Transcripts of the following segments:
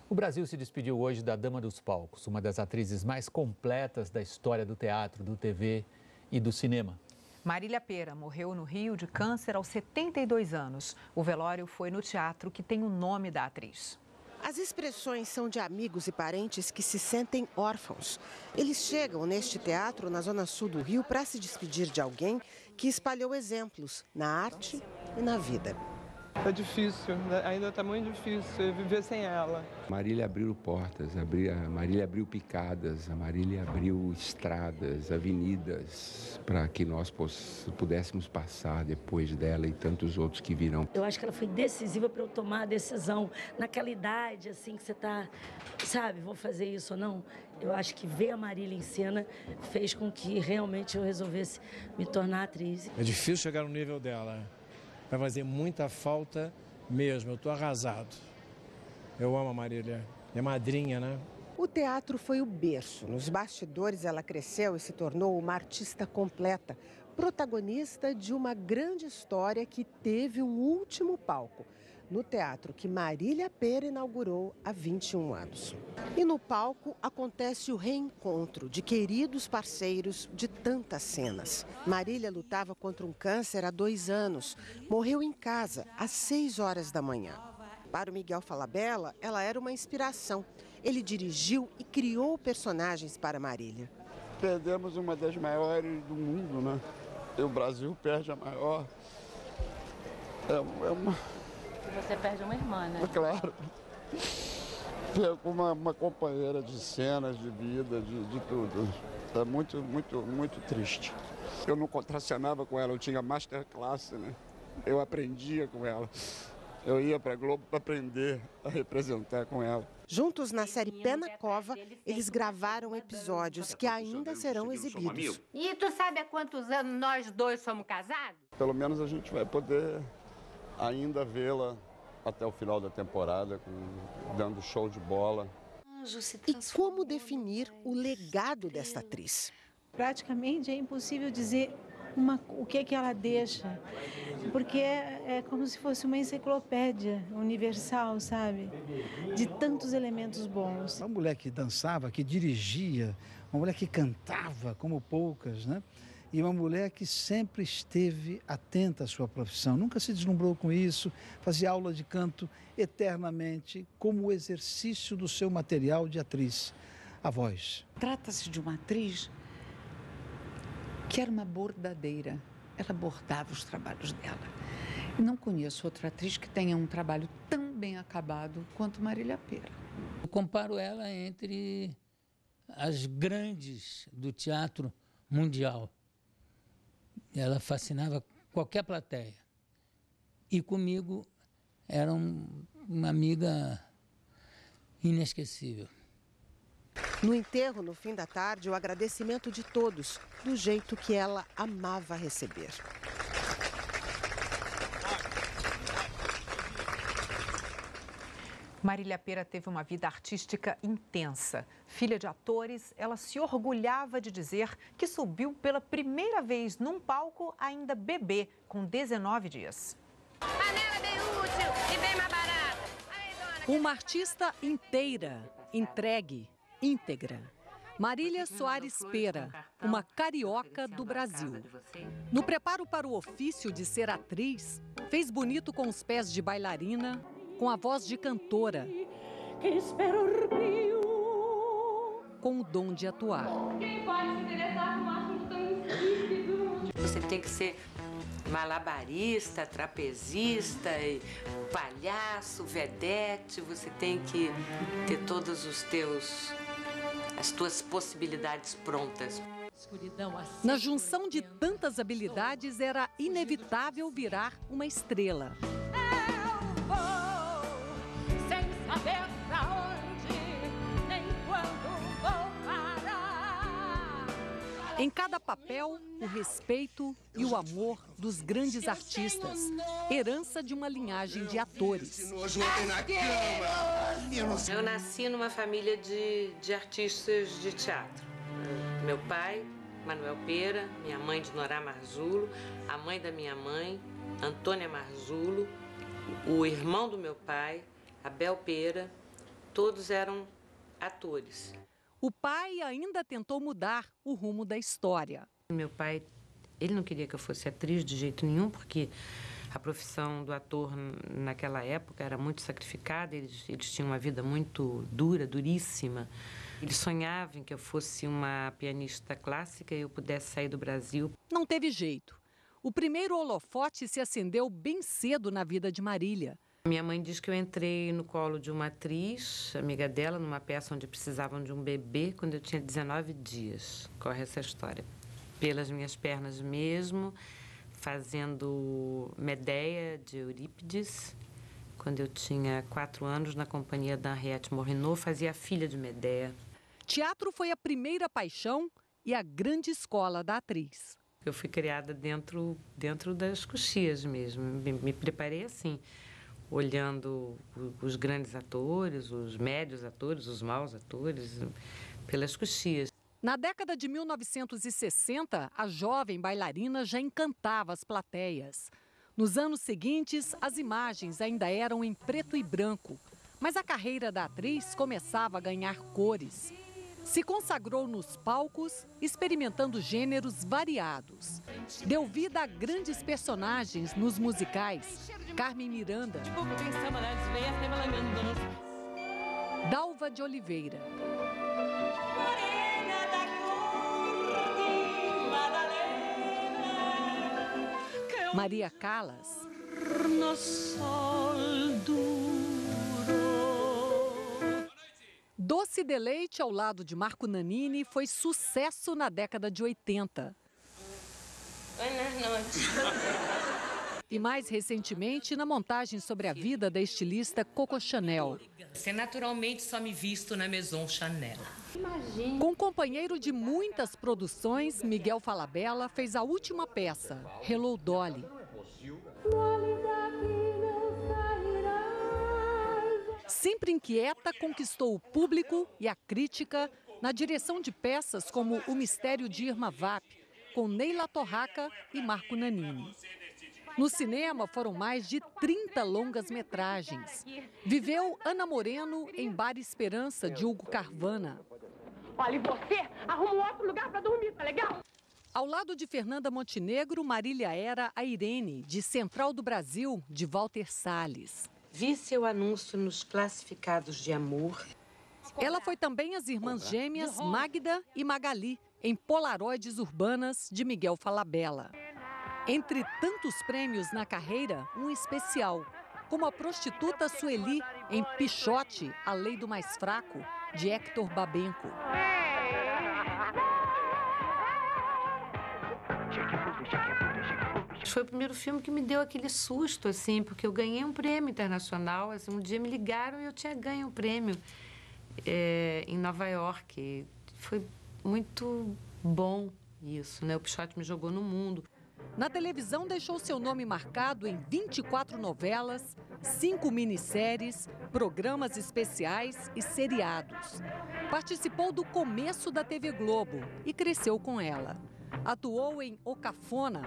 O Brasil se despediu hoje da Dama dos Palcos, uma das atrizes mais completas da história do teatro, do TV e do cinema. Marília Pêra morreu no Rio de câncer aos 72 anos. O velório foi no teatro que tem o nome da atriz. As expressões são de amigos e parentes que se sentem órfãos. Eles chegam neste teatro, na zona sul do Rio, para se despedir de alguém que espalhou exemplos na arte e na vida. É difícil, ainda está muito difícil viver sem ela. Marília abriu portas, a Marília abriu picadas, a Marília abriu estradas, avenidas, para que nós pudéssemos passar depois dela e tantos outros que virão. Eu acho que ela foi decisiva para eu tomar a decisão naquela idade, assim, que você está, sabe, vou fazer isso ou não. Eu acho que ver a Marília em cena fez com que realmente eu resolvesse me tornar atriz. É difícil chegar no nível dela. Vai fazer muita falta mesmo, eu estou arrasado. Eu amo a Marília, é madrinha, né? O teatro foi o berço. Nos bastidores ela cresceu e se tornou uma artista completa, protagonista de uma grande história que teve um último palco, no teatro que Marília Pêra inaugurou há 21 anos. E no palco acontece o reencontro de queridos parceiros de tantas cenas. Marília lutava contra um câncer há 2 anos. Morreu em casa às 6 horas da manhã. Para o Miguel Falabella, ela era uma inspiração. Ele dirigiu e criou personagens para Marília. Perdemos uma das maiores do mundo, né? E o Brasil perde a maior. Você perde uma irmã, né? Claro. Perco uma companheira de cenas, de vida, de tudo. É muito, muito, muito triste. Eu não contracenava com ela, eu tinha masterclass, né? Eu aprendia com ela. Eu ia para a Globo para aprender a representar com ela. Juntos na série Pé na Cova, eles gravaram episódios que ainda serão exibidos. E tu sabe há quantos anos nós dois somos casados? Pelo menos a gente vai poder ainda vê-la até o final da temporada, dando show de bola. E como definir o legado desta atriz? Praticamente é impossível dizer o que ela deixa, porque é como se fosse uma enciclopédia universal, sabe? De tantos elementos bons. Uma mulher que dançava, que dirigia, uma mulher que cantava como poucas, né? E uma mulher que sempre esteve atenta à sua profissão, nunca se deslumbrou com isso, fazia aula de canto eternamente como exercício do seu material de atriz, a voz. Trata-se de uma atriz que era uma bordadeira, ela bordava os trabalhos dela. Não conheço outra atriz que tenha um trabalho tão bem acabado quanto Marília Pêra. Eu comparo ela entre as grandes do teatro mundial. Ela fascinava qualquer plateia. E comigo era uma amiga inesquecível. No enterro, no fim da tarde, o agradecimento de todos, do jeito que ela amava receber. Marília Pêra teve uma vida artística intensa. Filha de atores, ela se orgulhava de dizer que subiu pela primeira vez num palco ainda bebê, com 19 dias. Panela bem útil e bem mais barata. Uma artista inteira, entregue, íntegra. Marília Soares Pêra, uma carioca do Brasil. No preparo para o ofício de ser atriz, fez bonito com os pés de bailarina, com a voz de cantora, com o dom de atuar. Você tem que ser malabarista, trapezista, palhaço, vedete, você tem que ter todos as tuas possibilidades prontas. Na junção de tantas habilidades, era inevitável virar uma estrela. Em cada papel, o respeito e o amor dos grandes artistas, herança de uma linhagem de atores. Eu nasci numa família de artistas de teatro. Meu pai, Manuel Pêra, minha mãe, Dinorá Marzulo, a mãe da minha mãe, Antônia Marzulo, o irmão do meu pai, Abel Pêra, todos eram atores. O pai ainda tentou mudar o rumo da história. Meu pai, ele não queria que eu fosse atriz de jeito nenhum, porque a profissão do ator naquela época era muito sacrificada, eles tinham uma vida muito dura, duríssima. Eles sonhavam que eu fosse uma pianista clássica e eu pudesse sair do Brasil. Não teve jeito. O primeiro holofote se acendeu bem cedo na vida de Marília. Minha mãe diz que eu entrei no colo de uma atriz, amiga dela, numa peça onde precisavam de um bebê, quando eu tinha 19 dias. Corre essa história. Pelas minhas pernas mesmo, fazendo Medeia, de Eurípides. Quando eu tinha 4 anos, na companhia da Henriette Morgenot, fazia a filha de Medeia. Teatro foi a primeira paixão e a grande escola da atriz. Eu fui criada dentro das coxias mesmo, me preparei assim, olhando os grandes atores, os médios atores, os maus atores, pelas coxias. Na década de 1960, a jovem bailarina já encantava as plateias. Nos anos seguintes, as imagens ainda eram em preto e branco, mas a carreira da atriz começava a ganhar cores. Se consagrou nos palcos, experimentando gêneros variados. Deu vida a grandes personagens nos musicais. Carmen Miranda, Dalva de Oliveira, Maria Callas, Doce Deleite ao lado de Marco Nanini foi sucesso na década de 80. E mais recentemente na montagem sobre a vida da estilista Coco Chanel. Você naturalmente só me visto na Maison Chanel. Com companheiro de muitas produções, Miguel Falabella fez a última peça, Hello Dolly. Sempre inquieta, conquistou o público e a crítica na direção de peças como O Mistério de Irma Vap, com Neila Torraca e Marco Nanini. No cinema foram mais de 30 longas-metragens. Viveu Ana Moreno em Bar Esperança, de Hugo Carvana. Olha, e você arruma um outro lugar para dormir, tá legal? Ao lado de Fernanda Montenegro, Marília era a Irene, de Central do Brasil, de Walter Salles. Vi seu anúncio nos classificados de amor. Ela foi também as irmãs gêmeas Magda e Magali, em Polaroides Urbanas, de Miguel Falabella. Entre tantos prêmios na carreira, um especial, como a prostituta Sueli em Pichote, A Lei do Mais Fraco, de Hector Babenco. Foi o primeiro filme que me deu aquele susto, assim, porque eu ganhei um prêmio internacional. Assim, um dia me ligaram e eu tinha ganho um prêmio em Nova York. Foi muito bom isso, né? O Pichote me jogou no mundo. Na televisão, deixou seu nome marcado em 24 novelas, 5 minisséries, programas especiais e seriados. Participou do começo da TV Globo e cresceu com ela. Atuou em O Cafona,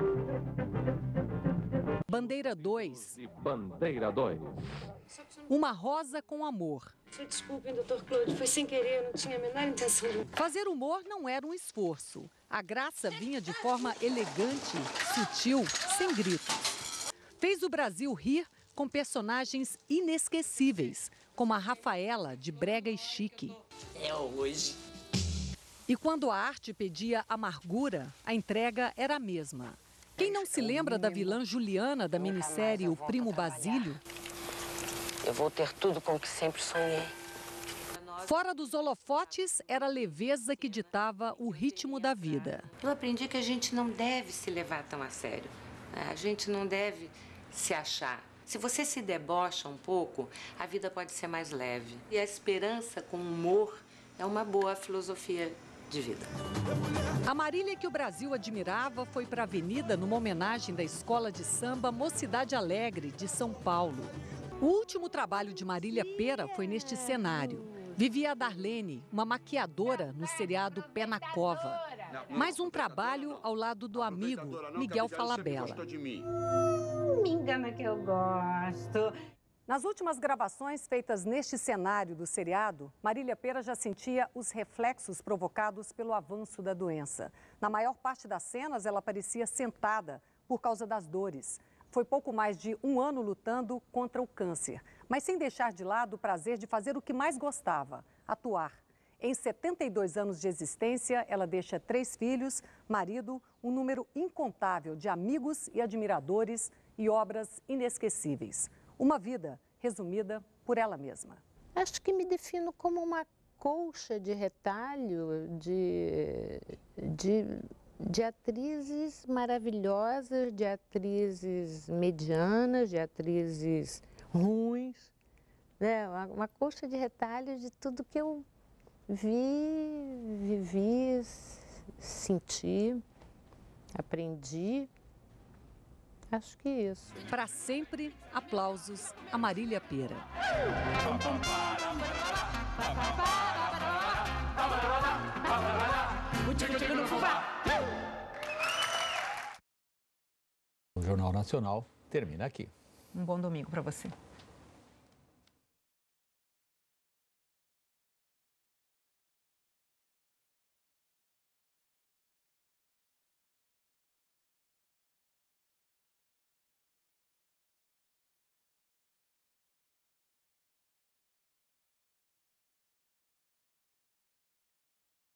Bandeira 2, Bandeira 2. Uma Rosa com Amor. Desculpem, doutor Claude, foi sem querer, eu não tinha a menor intenção de... Fazer humor não era um esforço. A graça vinha de forma elegante, sutil, sem gritos. Fez o Brasil rir com personagens inesquecíveis, como a Rafaela, de Brega e Chique. É hoje. E quando a arte pedia amargura, a entrega era a mesma. Quem não se lembra da vilã Juliana da minissérie O Primo Basílio? Eu vou ter tudo com o que sempre sonhei. Fora dos holofotes, era a leveza que ditava o ritmo da vida. Eu aprendi que a gente não deve se levar tão a sério. A gente não deve se achar. Se você se debocha um pouco, a vida pode ser mais leve. E a esperança com humor é uma boa filosofia de vida. A Marília que o Brasil admirava foi para a Avenida numa homenagem da Escola de Samba Mocidade Alegre, de São Paulo. O último trabalho de Marília Pera foi neste cenário. Vivia a Darlene, uma maquiadora no seriado Pé na Cova. Mais um trabalho ao lado do amigo Miguel Falabella. Me engana que eu gosto. Nas últimas gravações feitas neste cenário do seriado, Marília Pêra já sentia os reflexos provocados pelo avanço da doença. Na maior parte das cenas, ela parecia sentada por causa das dores. Foi pouco mais de 1 ano lutando contra o câncer, mas sem deixar de lado o prazer de fazer o que mais gostava, atuar. Em 72 anos de existência, ela deixa 3 filhos, marido, um número incontável de amigos e admiradores e obras inesquecíveis. Uma vida resumida por ela mesma. Acho que me defino como uma colcha de retalho de atrizes maravilhosas, de atrizes medianas, de atrizes ruins, né? Uma colcha de retalho de tudo que eu vivi, senti, aprendi. Acho que isso. Para sempre, aplausos a Marília Pêra. O Jornal Nacional termina aqui. Um bom domingo para você.